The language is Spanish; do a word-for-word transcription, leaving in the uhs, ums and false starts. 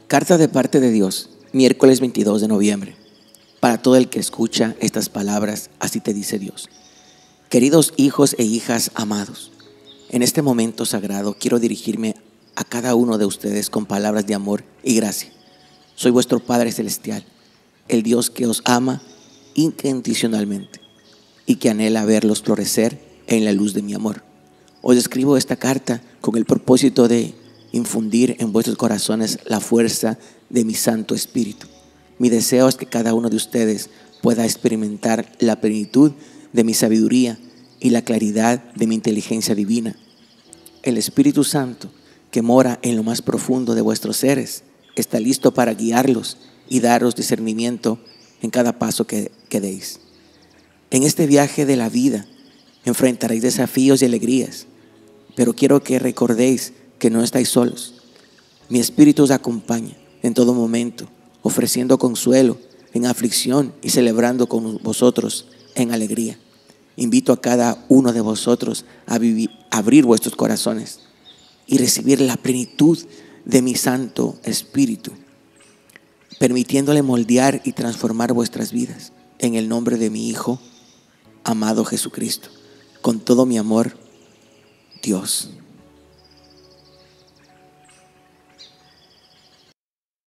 Carta de parte de Dios, miércoles veintidós de noviembre. Para todo el que escucha estas palabras, así te dice Dios. Queridos hijos e hijas amados, en este momento sagrado quiero dirigirme a cada uno de ustedes con palabras de amor y gracia. Soy vuestro Padre Celestial, el Dios que os ama incondicionalmente y que anhela verlos florecer en la luz de mi amor. Os escribo esta carta con el propósito de infundir en vuestros corazones la fuerza de mi Santo Espíritu. Mi deseo es que cada uno de ustedes pueda experimentar la plenitud de mi sabiduría y la claridad de mi inteligencia divina. El Espíritu Santo, que mora en lo más profundo de vuestros seres, está listo para guiarlos y daros discernimiento en cada paso que, que deis. En este viaje de la vida enfrentaréis desafíos y alegrías, pero quiero que recordéis que no estáis solos. Mi Espíritu os acompaña en todo momento, ofreciendo consuelo en aflicción y celebrando con vosotros en alegría. Invito a cada uno de vosotros a, vivir, a abrir vuestros corazones y recibir la plenitud de mi Santo Espíritu, permitiéndole moldear y transformar vuestras vidas en el nombre de mi Hijo amado Jesucristo. Con todo mi amor, Dios.